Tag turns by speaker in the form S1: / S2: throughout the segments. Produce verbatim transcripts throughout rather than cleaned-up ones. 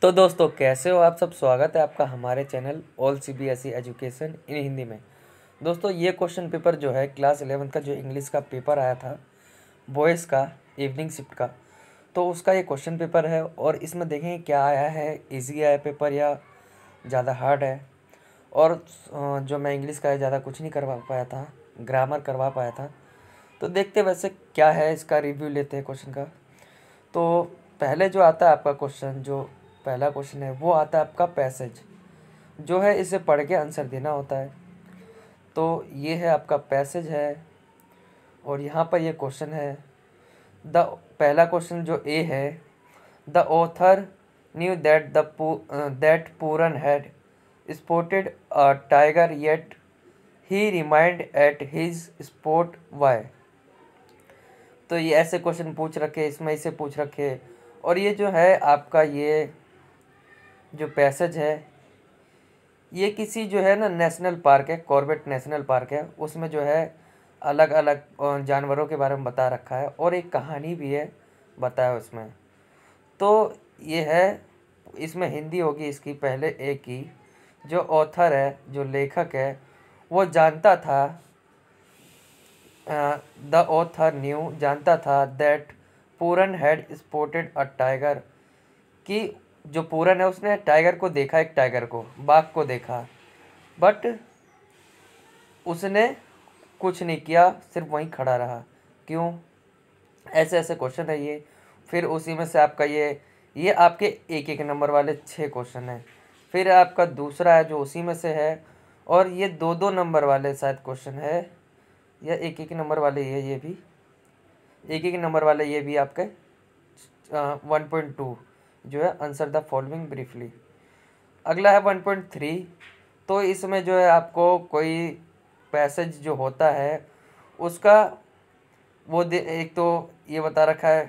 S1: तो दोस्तों कैसे हो आप सब। स्वागत है आपका हमारे channel all CBSE education in Hindi में। दोस्तों ये क्वेश्चन पेपर जो है क्लास इलेवेंथ का जो इंग्लिश का पेपर आया था बॉयज़ का इवनिंग शिफ्ट का, तो उसका ये क्वेश्चन पेपर है और इसमें देखें क्या आया है, इजी आया पेपर या ज़्यादा हार्ड है। और जो मैं इंग्लिश का ज़्यादा कुछ नहीं करवा पाया था, ग्रामर करवा पाया था। तो देखते वैसे क्या है, इसका रिव्यू लेते हैं क्वेश्चन का। तो पहले जो आता है आपका क्वेश्चन, जो पहला क्वेश्चन है वो आता है आपका पैसेज, जो है इसे पढ़ के आंसर देना होता है। तो ये है आपका पैसेज है और यहाँ पर ये क्वेश्चन है। द पहला क्वेश्चन जो ए है, the author knew that the that Puran had spotted a tiger yet he remind at his spot why. तो ये ऐसे क्वेश्चन पूछ रखे, इसमें इसे पूछ रखे। और ये जो है आपका ये जो पैसेज है ये किसी जो है ना नेशनल पार्क है, कॉर्बेट नेशनल पार्क है, उसमें जो है अलग अलग जानवरों के बारे में बता रखा है और एक कहानी भी है बताया उसमें। तो ये है, इसमें हिंदी होगी इसकी पहले एक की। जो ऑथर है, जो लेखक है, वो जानता था, द ऑथर न्यू जानता था that Puran had spotted a tiger, कि जो पूरन है उसने टाइगर को देखा, एक टाइगर को, बाघ को देखा, बट उसने कुछ नहीं किया, सिर्फ वहीं खड़ा रहा। क्यों? ऐसे ऐसे क्वेश्चन है ये। फिर उसी में से आपका ये ये आपके एक एक नंबर वाले छः क्वेश्चन हैं। फिर आपका दूसरा है जो उसी में से है, और ये दो दो नंबर वाले शायद क्वेश्चन है, या एक एक नंबर वाले ये ये भी एक एक नंबर वाले ये भी आपके वन पॉइंट टू जो है आंसर द फॉलोइंग ब्रीफली। अगला है वन पॉइंट थ्री। तो इसमें जो है आपको कोई पैसेज जो होता है उसका वो दे, एक तो ये बता रखा है,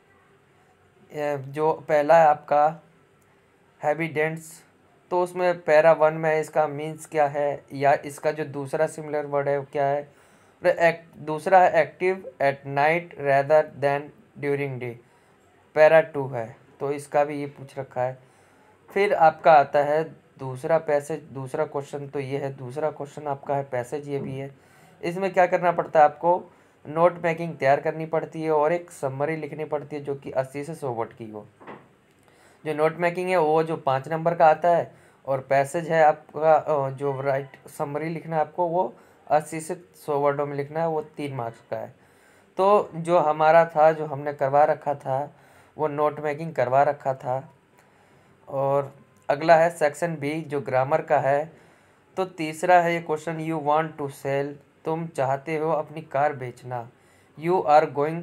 S1: जो पहला है आपका हैबिडेंट्स, तो उसमें पैरा वन में इसका मीन्स क्या है, या इसका जो दूसरा सिमिलर वर्ड है वो क्या है। एक्ट दूसरा है active at night rather than during day, para two है, तो इसका भी ये पूछ रखा है। फिर आपका आता है दूसरा पैसेज, दूसरा क्वेश्चन, तो ये है दूसरा क्वेश्चन आपका है पैसेज, ये भी है। इसमें क्या करना पड़ता है आपको, नोट मेकिंग तैयार करनी पड़ती है और एक समरी लिखनी पड़ती है जो कि अस्सी से सौ वर्ड की हो। जो नोट मेकिंग है वो जो पाँच नंबर का आता है, और पैसेज है आपका जो राइट समरी लिखना है आपको, वो अस्सी से सौ वर्डों में लिखना है, वो तीन मार्क्स का है। तो जो हमारा था, जो हमने करवा रखा था, वो नोट मेकिंग करवा रखा था। और अगला है सेक्शन बी जो ग्रामर का है। तो तीसरा है ये question, you want to sell, तुम चाहते हो अपनी कार बेचना। You are going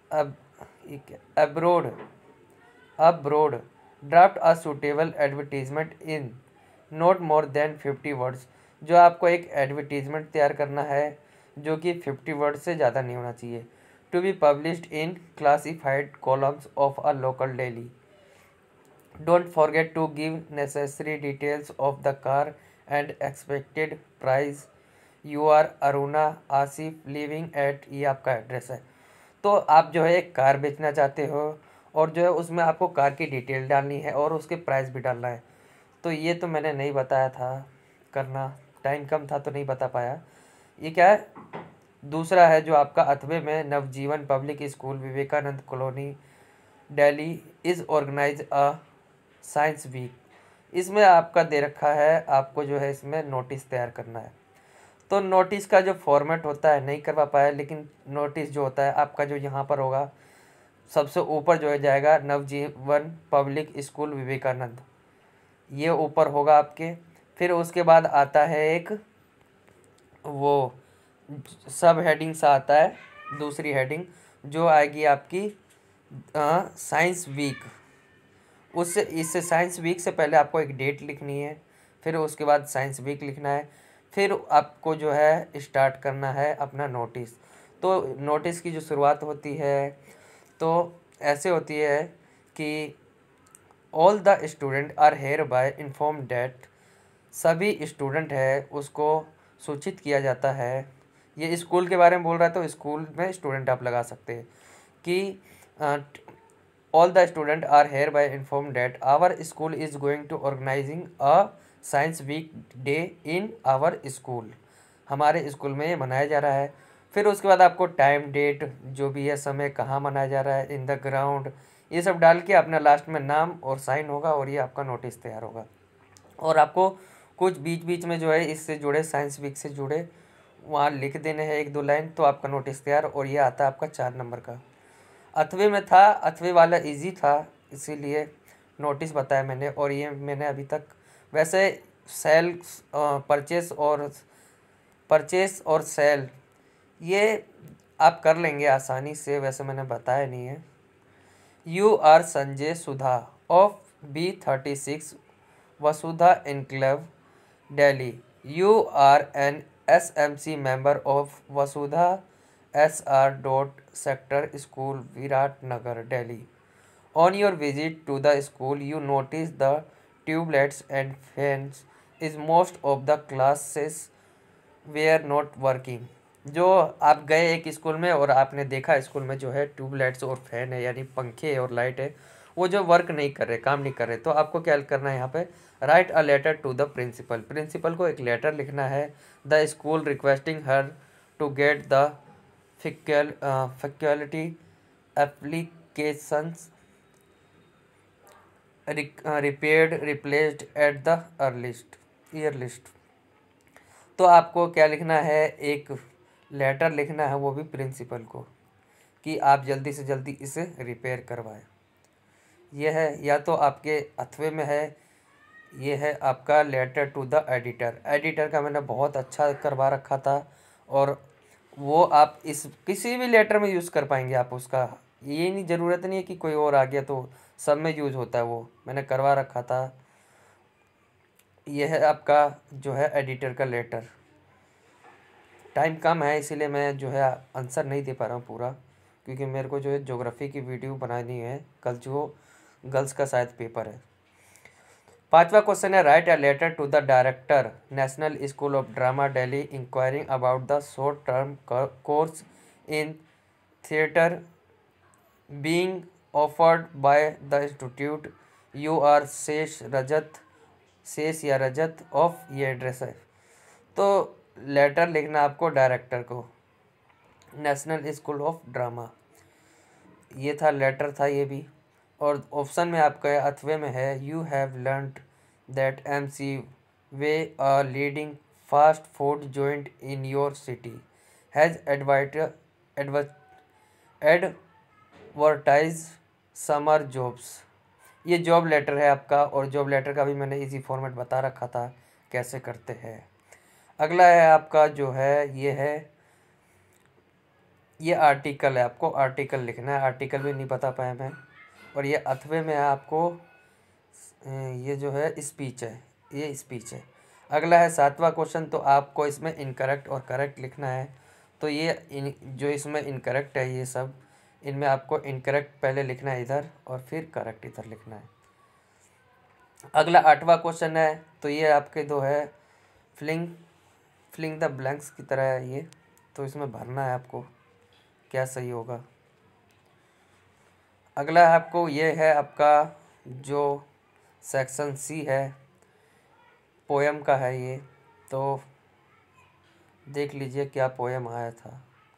S1: abroad abroad draft a suitable advertisement in not more than fifty words. जो आपको एक एडवर्टीजमेंट तैयार करना है जो कि फिफ्टी वर्ड से ज़्यादा नहीं होना चाहिए। To be published in classified columns of a local daily. Don't forget to give necessary details of the car and expected price. You are Aruna Asif living at, ये आपका एड्रेस है। तो आप जो है एक कार बेचना चाहते हो और जो है उसमें आपको कार की डिटेल डालनी है और उसके प्राइस भी डालना है। तो ये तो मैंने नहीं बताया था करना, टाइम कम था तो नहीं बता पाया। ये क्या है, दूसरा है जो आपका अथवे में Navjeevan public school Vivekananda colony Delhi is organise a science week. इसमें आपका दे रखा है, आपको जो है इसमें नोटिस तैयार करना है। तो नोटिस का जो फॉर्मेट होता है नहीं करवा पाया, लेकिन नोटिस जो होता है आपका जो यहाँ पर होगा सबसे ऊपर जो है जाएगा नवजीवन पब्लिक स्कूल विवेकानंद, ये ऊपर होगा आपके। फिर उसके बाद आता है एक वो सब हेडिंग सा आता है, दूसरी हेडिंग जो आएगी आपकी साइंस वीक। उससे इससे साइंस वीक से पहले आपको एक डेट लिखनी है, फिर उसके बाद साइंस वीक लिखना है, फिर आपको जो है स्टार्ट करना है अपना नोटिस। तो नोटिस की जो शुरुआत होती है तो ऐसे होती है कि all the student are hereby inform that, सभी स्टूडेंट है उसको सूचित किया जाता है। ये स्कूल के बारे में बोल रहा है तो स्कूल में स्टूडेंट आप लगा सकते हैं कि All the students are hereby informed that our school is going to organizing a science week day in our school. हमारे स्कूल में ये मनाया जा रहा है। फिर उसके बाद आपको टाइम डेट जो भी है समय कहाँ मनाया जा रहा है इन द ग्राउंड ये सब डाल के अपना लास्ट में नाम और साइन होगा और ये आपका नोटिस तैयार होगा। और आपको कुछ बीच बीच में जो है इससे जुड़े साइंस वीक से जुड़े वहाँ लिख देने हैं एक दो लाइन तो आपका नोटिस तैयार। और ये आता है आपका चार नंबर का। अथवे में था, अथवे वाला इजी था इसीलिए नोटिस बताया मैंने। और ये मैंने अभी तक वैसे सेल परचेस और परचेस और सेल ये आप कर लेंगे आसानी से, वैसे मैंने बताया नहीं है। You are Sanjay Sudha of B thirty six Vasudha enclave Delhi. You are N S M C member of Vasudha S R dot sector school Viratnagar Delhi. On your visit to the school you notice the tubelets and fans is most of the classes were not working. जो आप गए एक school में और आपने देखा school में जो है ट्यूबलाइट्स और फैन है यानी पंखे और लाइट है वो जो वर्क नहीं कर रहे, काम नहीं कर रहे, तो आपको क्या करना है यहाँ पे write a letter to the principal. Principal को एक लेटर लिखना है। The school requesting her to get the faculty applications repaired replaced at the earliest year list. तो आपको क्या लिखना है, एक लेटर लिखना है वो भी प्रिंसिपल को कि आप जल्दी से जल्दी इसे रिपेयर करवाएं। यह है या तो आपके अथवे में है, ये है आपका letter to the editor. Editor का मैंने बहुत अच्छा करवा रखा था और वो आप इस किसी भी लेटर में यूज़ कर पाएंगे आप उसका। ये नहीं ज़रूरत नहीं है कि कोई और आ गया तो सब में यूज़ होता है, वो मैंने करवा रखा था। यह है आपका जो है एडिटर का लेटर। टाइम कम है इसीलिए मैं जो है आंसर नहीं दे पा रहा हूँ पूरा, क्योंकि मेरे को जो है ज्योग्राफी की वीडियो बनानी है, कल जो गर्ल्स का शायद पेपर है। पांचवा क्वेश्चन है write a letter to the director national school of drama Delhi inquiring about the short term course in theatre being offered by the institute. You are Shesh Rajat शेष या रजत ऑफ ये एड्रेस है। तो लेटर लिखना आपको डायरेक्टर को नेशनल स्कूल ऑफ ड्रामा, ये था लेटर था ये भी। और ऑप्शन में आपका अथवे में है you have learned that M C way a leading fast food joint in your city has एडवाइट एडवर्टाइज समर जॉब्स। ये जॉब लेटर है आपका और जॉब लेटर का भी मैंने इजी फॉर्मेट बता रखा था कैसे करते हैं। अगला है आपका जो है ये है ये आर्टिकल है, आपको आर्टिकल लिखना है। आर्टिकल भी नहीं बता पाया मैं। और ये अथवे में है आपको ये जो है स्पीच है, ये स्पीच है। अगला है सातवां क्वेश्चन, तो आपको इसमें इनकरेक्ट और करेक्ट लिखना है। तो ये इन जो इसमें इनकरेक्ट है ये सब, इनमें आपको इनकरेक्ट पहले लिखना है इधर और फिर करेक्ट इधर लिखना है। अगला आठवां क्वेश्चन है, तो ये आपके दो है फिलिंग फिलिंग द ब्लैंक्स की तरह है ये, तो इसमें भरना है आपको क्या सही होगा। अगला आपको ये है आपका जो सेक्शन सी है पोएम का है ये, तो देख लीजिए क्या पोएम आया था।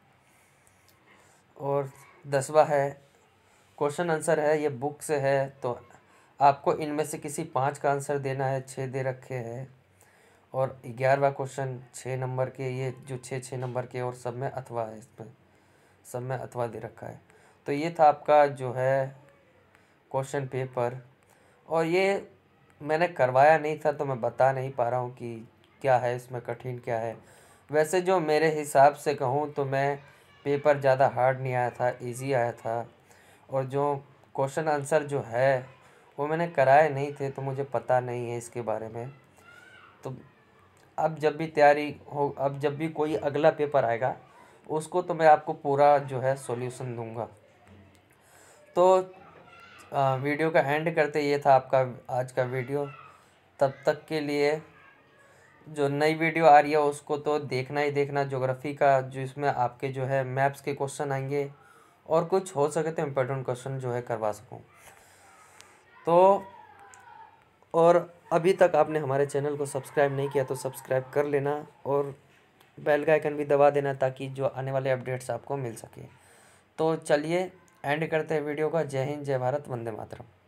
S1: और दसवा है क्वेश्चन आंसर है, ये बुक से है, तो आपको इनमें से किसी पांच का आंसर देना है। छः दे रखे हैं और ग्यारहवा क्वेश्चन छः नंबर के, ये जो छः छः नंबर के और सब में अथवा है, इसमें सब में अथवा दे रखा है। तो ये था आपका जो है क्वेश्चन पेपर। और ये मैंने करवाया नहीं था तो मैं बता नहीं पा रहा हूँ कि क्या है इसमें कठिन क्या है। वैसे जो मेरे हिसाब से कहूँ तो मैं पेपर ज़्यादा हार्ड नहीं आया था, इजी आया था। और जो क्वेश्चन आंसर जो है वो मैंने कराए नहीं थे तो मुझे पता नहीं है इसके बारे में। तो अब जब भी तैयारी हो, अब जब भी कोई अगला पेपर आएगा उसको तो मैं आपको पूरा जो है सॉल्यूशन दूंगा। तो आ, वीडियो का एंड करते, ये था आपका आज का वीडियो। तब तक के लिए जो नई वीडियो आ रही है उसको तो देखना ही देखना। ज्योग्राफी का जो इसमें आपके जो है मैप्स के क्वेश्चन आएंगे और कुछ हो सके तो इम्पोर्टेंट क्वेश्चन जो है करवा सकूँ। तो और अभी तक आपने हमारे चैनल को सब्सक्राइब नहीं किया तो सब्सक्राइब कर लेना और बेल का आइकन भी दबा देना ताकि जो आने वाले अपडेट्स आपको मिल सके। तो चलिए एंड करते हैं वीडियो का। जय हिंद, जय भारत, वंदे मातरम।